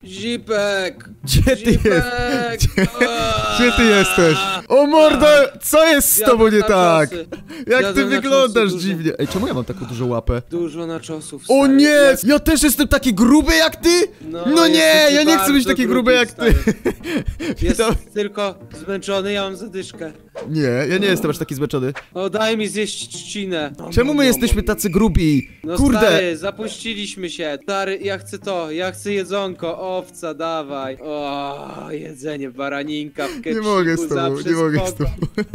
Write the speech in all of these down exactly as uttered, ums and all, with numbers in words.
Zipek! Gdzie ty Zipek! jesteś? Gdzie, gdzie ty jesteś? O mordo, co jest z tobą nie tak? Jak Jadę ty na wyglądasz czosy dziwnie. Ej, czemu ja mam taką dużą łapę? Dużo na czosów. O stary. nie! Jak- Ja też jestem taki gruby jak ty? No, No nie, jesteś ja nie chcę być bardzo taki gruby jak ty. stary. Jest To- tylko zmęczony, ja mam zadyszkę. Nie, ja nie jestem aż taki zmęczony. O, daj mi zjeść trzcinę. Czemu my jesteśmy tacy grubi? No Kurde! stary, zapuściliśmy się. Stary, ja chcę to, ja chcę jedzonko, owca, dawaj. O, jedzenie, baraninka w keksiku. Nie mogę z tobą, zawsze nie mogę z spoko. tobą.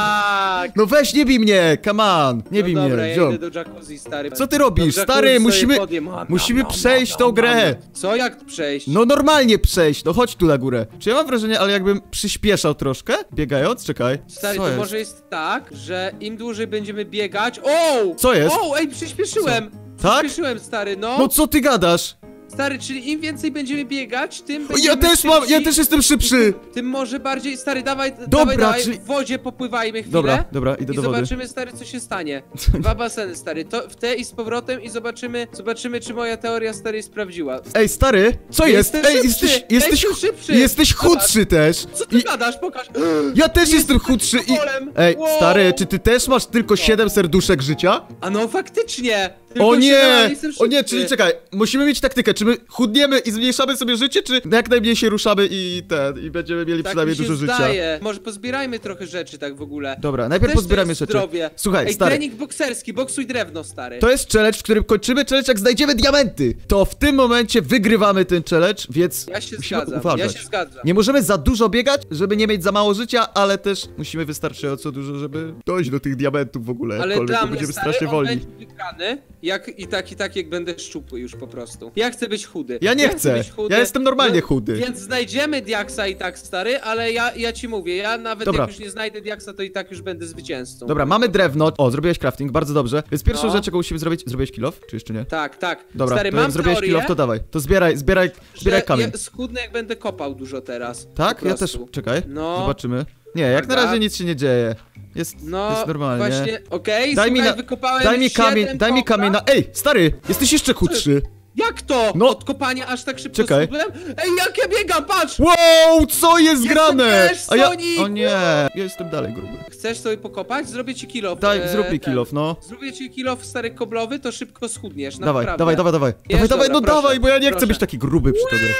Tak! No weź, nie bij mnie, come on, nie No bij dobra, mnie, ja ziom. idę do jacuzzi, stary. Co ty robisz? Do jacuzzi Stary, sobie musimy- podjem. Mam, musimy mam, przejść mam, tą mam, grę. mam. Co, jak przejść? No normalnie przejść, no chodź tu na górę. Czy ja mam wrażenie, ale jakbym przyspieszał troszkę? Biegając? Czekaj. Stary, Co to jest? może jest tak, że im dłużej będziemy biegać... O! Co jest? O, ej, przyspieszyłem! Tak? Przyspieszyłem, stary, no. No co ty gadasz? Stary, czyli im więcej będziemy biegać, tym O, będziemy ja też mam, ja szybsi, też jestem szybszy. Tym może bardziej, stary, dawaj, Dobra, dawaj, dawaj, czyli- w wodzie popływajmy chwilę. Dobra, dobra, idę I do wody. zobaczymy, stary, co się stanie. Dwa baseny, stary, to w te i z powrotem i zobaczymy, zobaczymy, czy moja teoria, stary, sprawdziła. Ej, stary, co Ja jest? jestem Ej, szybszy. jesteś, Ej, jesteś, jestem szybszy. jesteś Zobacz. chudszy też. Co ty I gadasz? Pokaż. ja też Jesteś jestem chudszy i... golem. Ej, Wow. stary, czy ty też masz tylko siedem serduszek życia? A no, faktycznie. Tylko O siedem, nie! ale jestem O nie, szybszy. czyli czekaj, musimy mieć taktykę, czy my chudniemy i zmniejszamy sobie życie, czy jak najmniej się ruszamy i ten, i będziemy mieli Tak przynajmniej mi się dużo życia. zdaje. Może pozbierajmy trochę rzeczy tak w ogóle. Dobra, najpierw Też to pozbieramy jest rzeczy. zdrowie. Słuchaj, Ej, stary, trening bokserski, boksuj drewno, stary. to jest challenge, w którym kończymy challenge, jak znajdziemy diamenty. To w tym momencie wygrywamy ten challenge, więc Ja się musimy zgadzam, uważać. ja się zgadzam. Nie możemy za dużo biegać, żeby nie mieć za mało życia, ale też musimy wystarczająco dużo, żeby dojść do tych diamentów w ogóle. Ale jakkolwiek, dla bo mnie, będziemy stary, strasznie on wolni. będzie wygrany, jak i tak, i tak, jak będę szczupły już po prostu. Ja chcę być chudy. Ja nie chcę. być chudy. Ja jestem normalnie No, chudy. Więc znajdziemy Diaksa i tak, stary, ale ja, ja ci mówię, ja nawet Dobra. jak już nie znajdę Diaksa, to i tak już będę zwycięzcą. Dobra, mamy drewno. O, zrobiłeś crafting, bardzo dobrze. Więc pierwszą No. rzecz, jaką musimy zrobić... Zrobiłeś kill off, czy jeszcze nie? Tak, tak. Dobra, Stary, to mam jak zrobiłeś teorię, kill off, to dawaj. To zbieraj, zbieraj, zbieraj że kamień. ja schudnę, jak będę kopał dużo teraz. Tak? po Ja też, prostu. czekaj, No. zobaczymy. Nie, jak na Uwaga. razie nic się nie dzieje. Jest, No, jest normalnie. właśnie, okej, Daj mi słuchaj, na- wykopałem Daj mi kamień, siedem daj mi kopra. kamień na... Ej, stary, jesteś jeszcze chudszy. Jak to? No. Od kopania aż tak szybko Czekaj. schudłem? Ej, jak ja biegam, patrz! Wow, co jest Jestem grane? też, A ja... Sonic! O nie, ja jestem dalej gruby. Chcesz sobie pokopać? Zrobię ci kill off. Daj, e, zrób mi ten. kill off, no. Zrobię ci kill off stary koblowy, to szybko schudniesz, Dawaj, naprawdę. dawaj, dawaj, dawaj. Jest, Dawaj, dawaj, dobra, no proszę, dawaj, bo ja nie chcę proszę. być taki gruby przy tobie.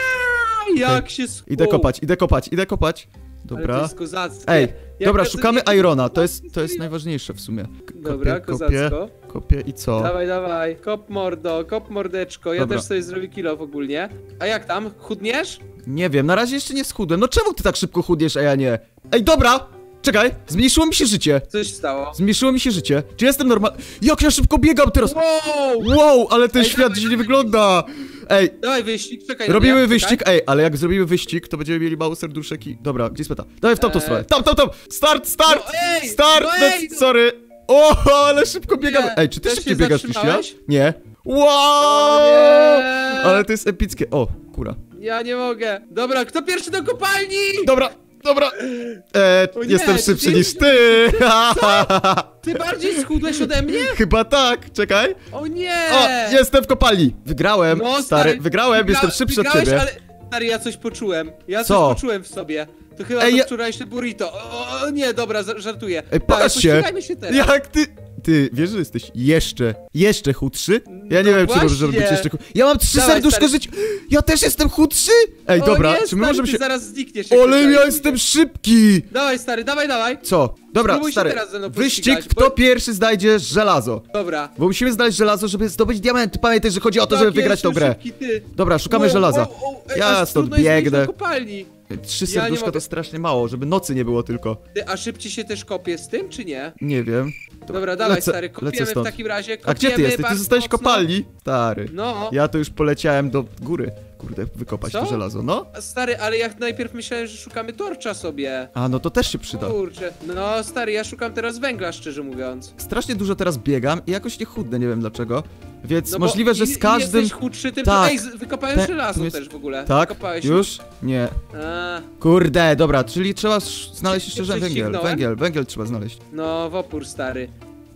Jak się sch... Idę Wow, kopać, idę kopać, idę kopać. ale to Dobra. jest kozackie. Ej, Jak dobra, ja szukamy sobie- Irona, to jest, to jest najważniejsze w sumie. K- Dobra, kopię, kozacko. kopię i co? Dawaj, dawaj, kop mordo, kop mordeczko, ja Dobra. też sobie zrobię kill off ogólnie. A jak tam? Chudniesz? Nie wiem, na razie jeszcze nie schudłem. No czemu ty tak szybko chudniesz, a ja nie? Ej, dobra! Czekaj, zmniejszyło mi się życie. Co się stało? Zmniejszyło mi się życie. Czy jestem normal... Jak ja szybko biegam teraz! Wow! Wow, ale ten Ej, świat dawaj, dziwnie dawaj. wygląda! Ej, Dawaj wyścig, czekaj na robimy mnie, wyścig, czekaj. ej, ale jak zrobimy wyścig, to będziemy mieli mało serduszek i... Dobra, gdzie jest meta? Dawaj w tamtą Eee. stronę. Tam, tam, tam! Start, start! No ej, Start! no No, ej, no. sorry! O, ale szybko biegamy! Nie, Ej, czy ty też szybciej się biegasz niż ja? zatrzymałeś? Nie. Wow! O nie! Ale to jest epickie. O, kura. Ja nie mogę. Dobra, kto pierwszy do kopalni? Dobra, dobra. E, O nie, jestem czy szybszy ty- niż ty. Ty bardziej schudłeś ode mnie? Chyba tak, czekaj. O nie! O, jestem w kopalni. Wygrałem, No, stary, wygrałem, wygra- jestem szybszy od wygrałeś, ciebie. Ale... Stary, ja coś poczułem. Ja Co? coś poczułem w sobie. To chyba Ej, to ja- wczorajsze burrito. O, o nie, dobra, za- żartuję. Ej, pokaż się. pościgajmy się teraz. Jak ty... Ty, wiesz, że jesteś jeszcze, jeszcze chudszy? Ja nie No wiem, czy właśnie. możemy być jeszcze chudszy. Ja mam trzy Dawaj, serduszka stary. życia. Ja też jestem chudszy? Ej, O dobra, nie, czy my stary, możemy ty się... zaraz znikniesz. jak Ale tutaj. ja jestem szybki. Dawaj, stary, dawaj, dawaj. Co? Dobra, Spróbuj się stary, teraz ze mną wyścig, pościgać, kto bo- pierwszy znajdzie żelazo. Dobra. Bo musimy znaleźć żelazo, żeby zdobyć diamenty. Pamiętaj, że chodzi o to, Tak, żeby wygrać tą jestem grę. szybki, ty. Dobra, szukamy Wow, żelaza. wow, wow, ej, Ja aż stąd trudno jest wejść biegnę. do kopalni. Trzy Ja nie serduszka mogę. to strasznie mało, żeby nocy nie było tylko. Ty, a szybciej się też kopie z tym, czy nie? Nie wiem. To Dobra, dawaj, lecę- stary, lecę kopiemy w stąd. takim razie. A gdzie ty kopiemy jesteś? Ty bardzo zostałeś w mocno. kopalni? Stary. No. Ja to już poleciałem do góry. Kurde, wykopać Co? to żelazo, no. A stary, ale ja najpierw myślałem, że szukamy torcza sobie. A, no to też się przyda. Kurczę. No, stary, ja szukam teraz węgla, szczerze mówiąc. Strasznie dużo teraz biegam i jakoś nie chudnę, nie wiem dlaczego. Więc No bo możliwe, że i- z i każdym... jesteś chudszy, tym Tak. Ej, z- wykopałem Te- żelazo jest- też w ogóle. Tak? Wykopałeś Już? Nie. A, Kurde, dobra, czyli trzeba sz- znaleźć jeszcze Jeszcze węgiel. ścignąłem? Węgiel, węgiel trzeba znaleźć. no, w opór, stary.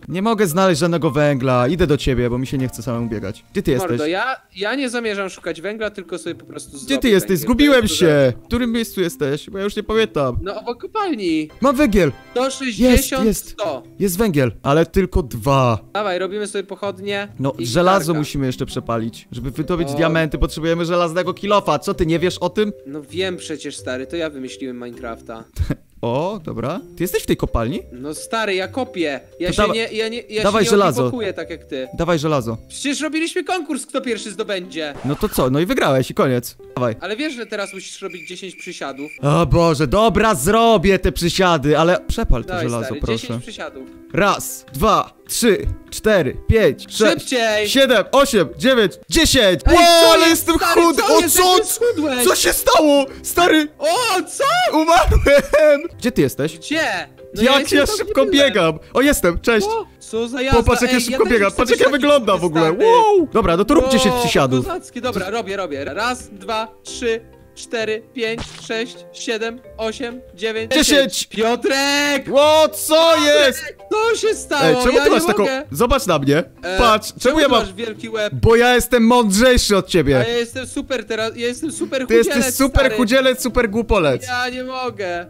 Nie mogę znaleźć żadnego węgla. Idę do ciebie, bo mi się nie chce samemu biegać. Gdzie ty jesteś? Mordo, ja, ja nie zamierzam szukać węgla, tylko sobie po prostu Gdzie zrobię ty jesteś? węgiel. Zgubiłem To jest się! W którym miejscu jesteś? Bo ja już nie pamiętam. No obok kopalni. Mam węgiel! sto sześćdziesiąt, jest. sto. Jest węgiel, ale tylko dwa. Dawaj, robimy sobie pochodnie. No, i żelazo gitarka. musimy jeszcze przepalić. Żeby wydobyć O. diamenty, potrzebujemy żelaznego kilofa. Co, ty nie wiesz o tym? No wiem przecież, stary, to ja wymyśliłem Minecrafta. O, dobra. Ty jesteś w tej kopalni? No stary, ja kopię. Ja To się dawa- nie, ja nie, ja dawaj się nie żelazo. obibokuję tak jak ty. Dawaj żelazo. Przecież robiliśmy konkurs, kto pierwszy zdobędzie. No to co? No i wygrałeś i koniec. Dawaj. Ale wiesz, że teraz musisz robić dziesięć przysiadów. O Boże, dobra, zrobię te przysiady, ale przepal to Dawaj, żelazo, stary, proszę. dziesięć przysiadów. Raz, dwa, trzy, cztery, pięć, sześć, Szybciej! siedem, osiem, dziewięć, dziesięć! Ej, Wow, co ale jest, jestem stary, chudy! co O jest, co? jak ty schudłeś? Co się stało? Stary, O, co? umarłem! Gdzie ty jesteś? Gdzie? No Jak jestem ja tam, gdzie szybko byłem. biegam! O, jestem, cześć! O, co za jazda? Popatrz jak ja Ej, szybko też biegam, chcę patrz jak być ja taki wyglądam w ogóle, stary. wow! Dobra, no to rób Wow, dziesięć przysiadów. kozackie. Dobra, robię, robię. Raz, dwa, trzy, cztery, pięć, sześć, siedem, osiem, dziewięć, Dziesięć. Piotrek! Ło, co jest? Co się stało? Ej, czemu ja ty masz nie taką... mogę. Zobacz na mnie, E, patrz, czemu ja ty mam... masz wielki łeb? Bo ja jestem mądrzejszy od A ciebie. ja jestem super teraz, ja jestem super Ty chudzielec, jesteś super stary. chudzielec, super głupolec. Ja nie mogę.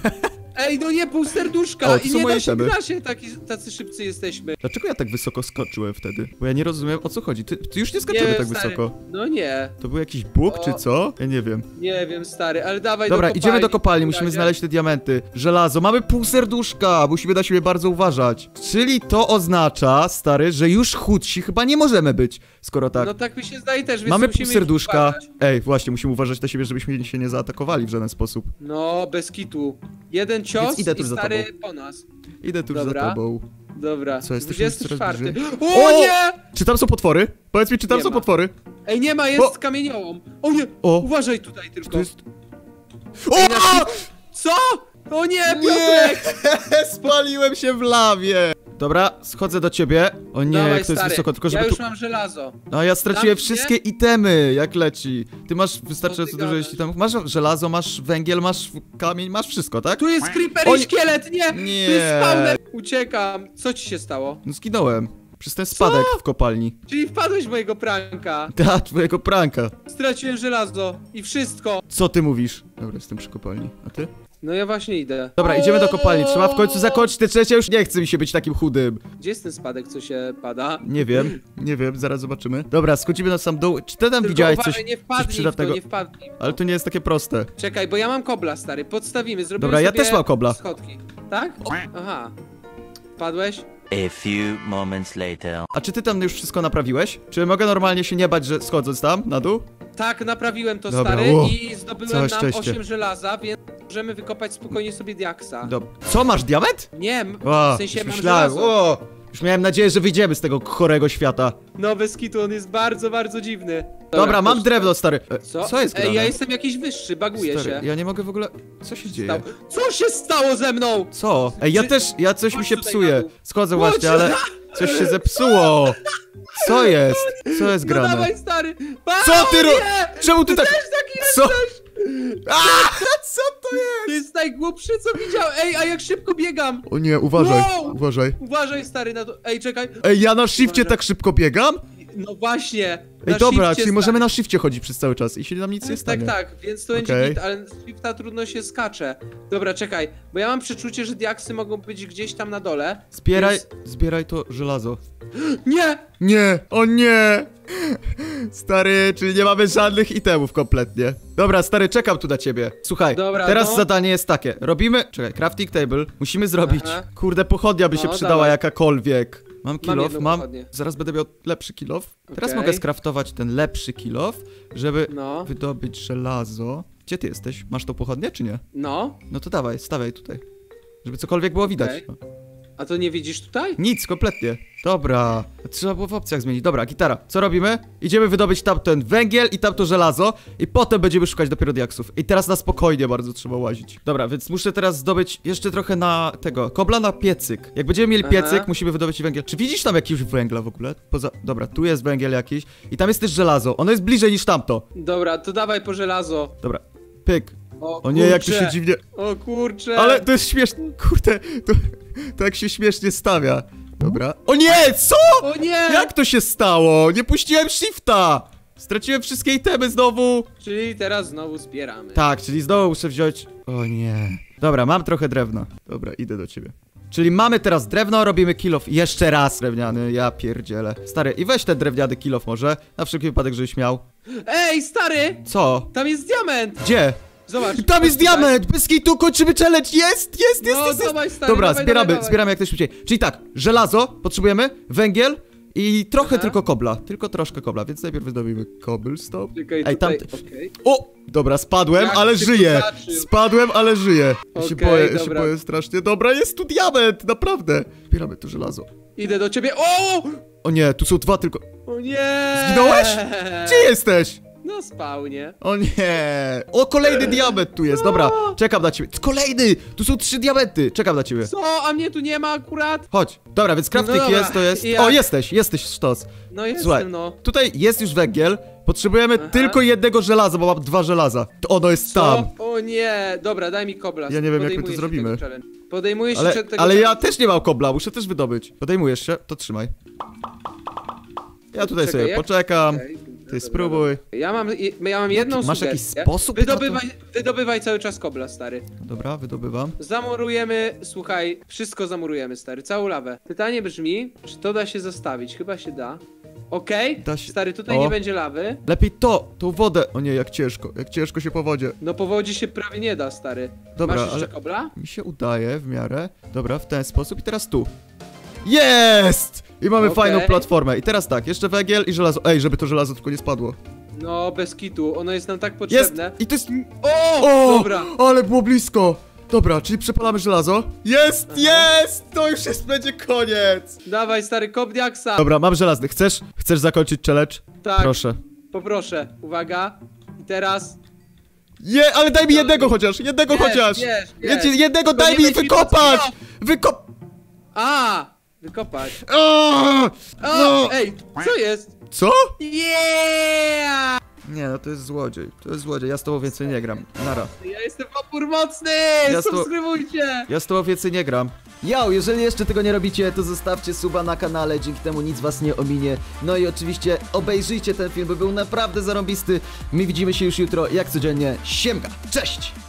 Ej, no nie, pół serduszka O, to i są nie moje da się itemy. gra się, taki, tacy szybcy jesteśmy. Dlaczego ja tak wysoko skoczyłem wtedy? Bo ja nie rozumiem, o co chodzi. Ty, ty już nie Nie skaczemy wiem, tak stary. wysoko. No nie, To był jakiś bóg, czy O. co? Ja nie wiem. nie wiem, stary, ale dawaj Dobra, do kopalni. idziemy do kopalni, w musimy razie. znaleźć te diamenty. Żelazo, mamy pół serduszka, musimy na siebie bardzo uważać. Czyli to oznacza, stary, że już chudsi chyba nie możemy być, skoro tak. No tak mi się zdaje też, więc Mamy pół musimy serduszka. uważać. Ej, właśnie, musimy uważać na siebie, żebyśmy się nie zaatakowali w żaden sposób. No, bez kitu. Jeden cios Więc idę i tuż za stary tobą. po nas. Idę tuż za Dobra. tobą. Dobra, Co, jesteśmy coraz dwudziesty czwarty. bliżej? O, O! nie! Czy tam są potwory? Powiedz mi, czy tam Nie są ma. potwory? Ej, nie ma, jest Bo- kamieniołom. O nie, O. uważaj tutaj tylko. To jest... Ej, O! na- Co? O nie, Piotrek! Nie! Spaliłem się w lawie! Dobra, schodzę do ciebie. O nie, Dawaj, jak to jest stary. wysoko, tylko żeby ja już tu... mam żelazo. No ja straciłem Tam wszystkie itemy, jak leci. Ty masz Co wystarczająco ty dużo gadasz? jeśli tam. Masz żelazo, masz węgiel, masz kamień, masz wszystko, tak? Tu jest creeper O i nie- szkielet, nie! Nie. Tu jest spawner! Uciekam. Co ci się stało? No zginąłem. Przez ten spadek w kopalni. Czyli wpadłeś w mojego pranka. Da, twojego pranka. Straciłem żelazo i wszystko. Co ty mówisz? Dobra, jestem przy kopalni. A ty? No ja właśnie idę. Dobra, idziemy do kopalni. Trzeba w końcu zakończyć te trzecie, już nie chce mi się być takim chudym. Gdzie jest ten spadek, co się pada? Nie wiem, nie wiem, zaraz zobaczymy. Dobra, schodzimy na sam dół. Czy ty tam Tylko widziałeś uważaj, coś, nie coś wpadnij w to, przydatnego? nie wpadnij. Ale to nie jest takie proste. Czekaj, bo ja mam kobla, stary. Podstawimy, zrobimy Dobra, ja sobie też mam kobla. schodki. Tak? Aha. Wpadłeś? A few moments later. A czy ty tam już wszystko naprawiłeś? Czy mogę normalnie się nie bać, że schodząc tam, na dół? Tak, naprawiłem to, Dobra, stary, o, i zdobyłem całe nam szczęście. osiem żelaza, więc możemy wykopać spokojnie sobie diaksa. Dob Co, masz diament? Nie, m- O, w sensie już mam myślałem, żelazo. o, już miałem nadzieję, że wyjdziemy z tego chorego świata. No bez kitu, on jest bardzo, bardzo dziwny. Dobra, mam chodź, drewno, stary. E, Co? co jest grane? Ej, ja jestem jakiś wyższy, baguję Stary, się. ja nie mogę w ogóle... Co się dzieje? Stało- Co się stało ze mną? Co? Ej, ja Czy- też, ja coś mi Chodź się tutaj psuje. na dół. Schodzę Chodź właśnie, ale coś się zepsuło. Co jest? Co jest No grane? dawaj, stary. Pa, Co ty o ro... nie! Czemu ty tak... Też taki Co? A, co to jest? To jest najgłupszy, co widział. Ej, a jak szybko biegam. O nie, uważaj, Wow! uważaj. Uważaj, stary, na to. Ej, czekaj. Ej, ja na shifcie Uważaj. tak szybko biegam? No właśnie. Ej, na dobra, shifcie, czyli możemy stary. na shifcie chodzić przez cały czas i się nam nic nie stanie. Tak, tak, więc to będzie Okej. git, ale z shifta trudno się skacze. Dobra, czekaj, bo ja mam przeczucie, że diaksy mogą być gdzieś tam na dole. Zbieraj, Więc... zbieraj to żelazo. Nie! Nie, o nie! Stary, czyli nie mamy żadnych itemów kompletnie. Dobra, stary, czekam tu na ciebie. Słuchaj, Dobra, teraz no. zadanie jest takie. Robimy, czekaj, crafting table. Musimy zrobić, Aha. kurde, pochodnia by się No, przydała dawaj. jakakolwiek. Mam kilof, jedną mam, pochodnię. zaraz będę miał lepszy kilof. Teraz Okej. mogę skraftować ten lepszy kilof, żeby No, wydobyć żelazo. Gdzie ty jesteś? Masz tą pochodnię, czy nie? no. No to dawaj, stawiaj tutaj. Żeby cokolwiek było widać. Okej. A to nie widzisz tutaj? Nic, kompletnie. Dobra. Trzeba było w opcjach zmienić. Dobra, gitara. Co robimy? Idziemy wydobyć tamten węgiel i tamto żelazo i potem będziemy szukać dopiero diaksów. I teraz na spokojnie bardzo trzeba łazić. Dobra, więc muszę teraz zdobyć jeszcze trochę na tego, kobla na piecyk. Jak będziemy mieli Aha. piecyk, musimy wydobyć węgiel. Czy widzisz tam jakiegoś węgla w ogóle? Poza... Dobra, tu jest węgiel jakiś i tam jest też żelazo. Ono jest bliżej niż tamto. Dobra, to dawaj po żelazo. Dobra, pyk. O, O nie, jak to się kurczę. dziwnie... O kurczę. Ale to jest śmieszne, kurde, to, to jak się śmiesznie stawia. Dobra. O nie, co? O nie! Jak to się stało? Nie puściłem shifta! Straciłem wszystkie itemy znowu. Czyli teraz znowu zbieramy. Tak, czyli znowu muszę wziąć... O nie. Dobra, mam trochę drewna. Dobra, idę do ciebie. Czyli mamy teraz drewno, robimy kill off jeszcze raz drewniany, ja pierdzielę. Stary, i weź ten drewniany kill off może, na wszelki wypadek, żebyś miał. Ej, stary! Co? Tam jest diament! Gdzie? Zobacz. Tam jest chodź tutaj. diament! Bez kitu kończymy challenge! Jest! Jest! Jest! No, jest, jest. dawaj, stary, Dobra, dawaj, zbieramy, dawaj, dawaj. zbieramy jak najszybciej. Czyli tak, żelazo potrzebujemy, węgiel i trochę Aha. tylko kobla. Tylko troszkę kobla, więc najpierw wydobimy cobblestone. Czekaj, Ej, tam... tutaj, okej. O! Dobra, spadłem, Jak ale się żyję. popatrzył. Spadłem, ale żyję. Ja się Okej, boję, ja się dobra. boję strasznie. Dobra, jest tu diament, naprawdę. Zbieramy tu żelazo. Idę do ciebie. O! O nie, tu są dwa tylko. O nie! Zginąłeś? Gdzie jesteś? No spawnie. O nie! O, kolejny diament tu jest, dobra, czekam na ciebie. Kolejny! Tu są trzy diamenty, czekam na ciebie. Co? A mnie tu nie ma akurat? Chodź, dobra, więc crafting No dobra, jest, to jest... i jak? O, jesteś, jesteś, sztos. No jestem, Słuchaj, no. tutaj jest już węgiel, potrzebujemy Aha. tylko jednego żelaza, bo mam dwa żelaza. To ono jest Co? tam. O nie! Dobra, daj mi kobla. Ja nie wiem, jak my to Podejmuję się zrobimy. tego challenge. Podejmuję się Ale, tego ale ja challenge. też nie mam kobla, muszę też wydobyć. Podejmujesz się? To trzymaj. Ja tutaj Czekaj, sobie jak? poczekam. Okej, dobra, Ty dobra, spróbuj. dobra. Ja mam, ja mam jedną masz jakiś sugestię. sposób na to? Wydobywaj, wydobywaj cały czas kobla, stary. Dobra, wydobywam. Zamurujemy, słuchaj, wszystko zamurujemy, stary, całą lawę. Pytanie brzmi, czy to da się zostawić? Chyba się da. Okej, Da się- stary, tutaj o. nie będzie lawy. Lepiej to, tą wodę. O nie, jak ciężko, jak ciężko się po wodzie. No po wodzie się prawie nie da, stary. Dobra, Masz jeszcze ale- kobla? Mi się udaje w miarę. Dobra, w ten sposób i teraz tu. Jest! I mamy Okej. fajną platformę. I teraz tak, jeszcze węgiel i żelazo. Ej, żeby to żelazo tylko nie spadło. No, bez kitu, ono jest nam tak Jest! potrzebne. I to jest... O! O! Dobra. Ale było blisko! Dobra, czyli przepalamy żelazo. Jest! Jest! To już jest, będzie koniec! Dawaj, stary, kop diaksa. Dobra, mam żelazny. Chcesz? Chcesz zakończyć challenge? Tak, Proszę. poproszę. Uwaga. I teraz... Je, ale daj mi jednego chociaż! Jednego Jest, chociaż! jest, Ja ci- jest. jednego Tylko daj nie mi leci wykopać! mocno. Wykop... A! Wykopać. O! O! No! Ej, co jest? Co? Yeah! Nie, no to jest złodziej. To jest złodziej. Ja z tobą więcej nie gram. Nara. Ja jestem opór mocny! Ja sto- Subskrybujcie! Ja z tobą więcej nie gram. Yo, jeżeli jeszcze tego nie robicie, to zostawcie suba na kanale, dzięki temu nic was nie ominie. No i oczywiście obejrzyjcie ten film, bo był naprawdę zarąbisty. My widzimy się już jutro, jak codziennie. Siemka, cześć!